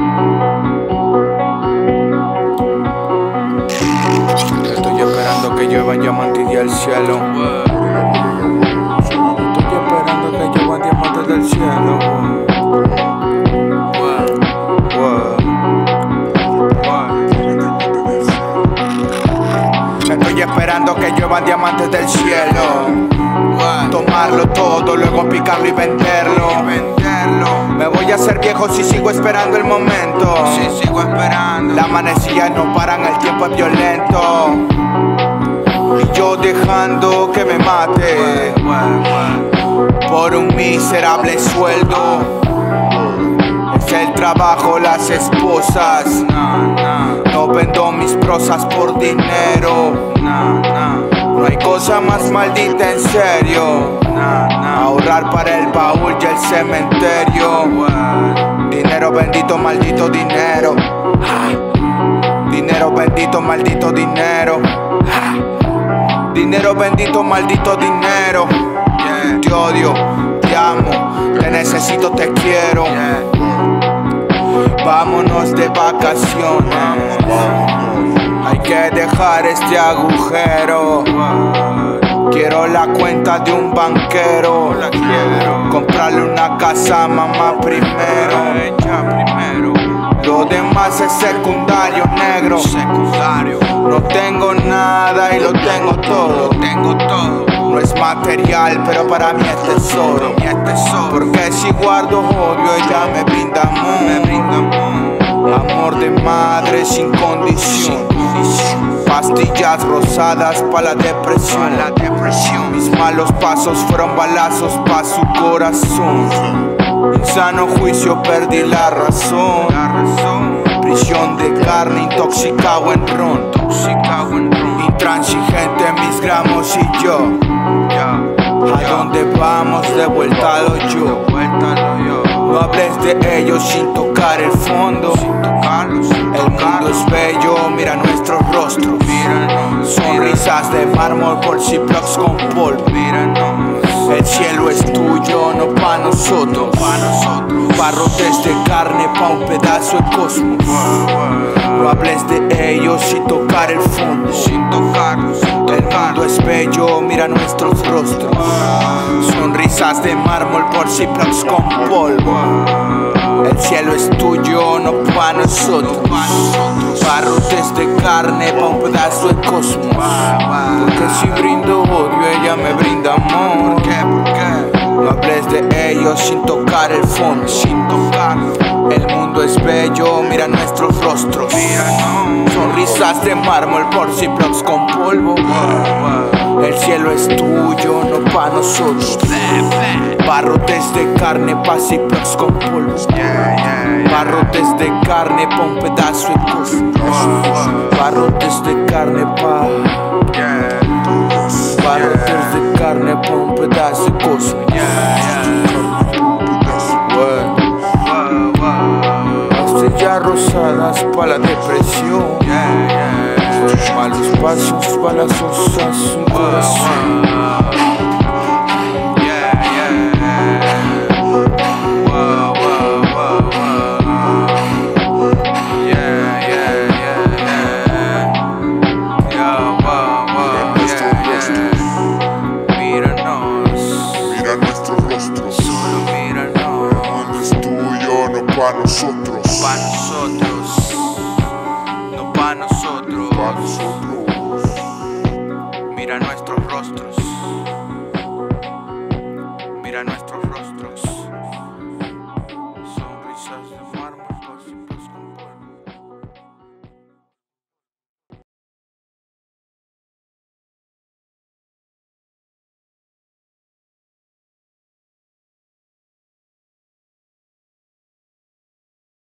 Estoy esperando que lluevan diamantes del cielo. Estoy esperando que lluevan diamantes del cielo. Estoy esperando que lluevan diamantes del cielo. Tomarlo todo, luego picarlo y venderlo. Me voy a hacer viejo si sigo esperando el momento. Si sigo esperando. Las manecillas no paran, el tiempo es violento. Y yo dejando que me mate por un miserable sueldo. Es el trabajo, las esposas. No vendo mis prosas por dinero. No hay cosa más maldita en serio. Ahorrar para el baúl y el cementerio. Dinero bendito, maldito dinero. Dinero bendito, maldito dinero. Dinero bendito, maldito dinero. Te odio, te amo, te necesito, te quiero. Vámonos de vacaciones. Hay que dejar este agujero. Quiero la cuenta de un banquero. Comprarle una casa a mamá primero. Lo demás es secundario, negro. No tengo nada y lo tengo todo. No es material, pero para mí es tesoro. Porque si guardo odio, ella me brinda amor. Amor de madre sin condición. Pastillas rosadas para la depresión. Mis malos pasos fueron balazos pa' su corazón. En sano juicio perdí la razón. Prisión de carne, intoxicado en ron. Intransigente mis gramos y yo. ¿A dónde vamos? De vuelta a lo yo. No hables de ellos sin tocar el fondo. El mundo es bello, mira nuestros rostros. Sonrisas de mármol por Ziplocs con polvo. El cielo es tuyo, no pa' nosotros. Barrotes de carne pa' un pedazo de cosmos. No hables de ellos sin tocar el fondo. El mundo es bello, mira nuestros rostros. Sonrisas de mármol por Ziplocs con polvo. El cielo es tuyo, no pa' nosotros. Barrotes de carne pa' un pedazo de cosmos. Porque si brindo odio, ella me brinda amor. No hables de ellos sin tocar el fondo. El mundo es bello, mira nuestros rostros. Sonrisas de mármol por Ziplocs con polvo. El cielo es tuyo, no pa' nosotros. Barrotes de carne pa' Ziplocs con polvo. Barrotes de carne pa' un pedazo de cosmos. Barrotes de carne pa'. Barrotes de carne pa' un pedazo de cosmos. Pastillas rosadas pa' la depresión. Malos pasos, balazos a su corazón. Mira nuestros rostros. El mundo es tuyo, no pa' nosotros. No pa' nosotros. Pa' nosotros. Mira nuestros rostros. Mira nuestros rostros.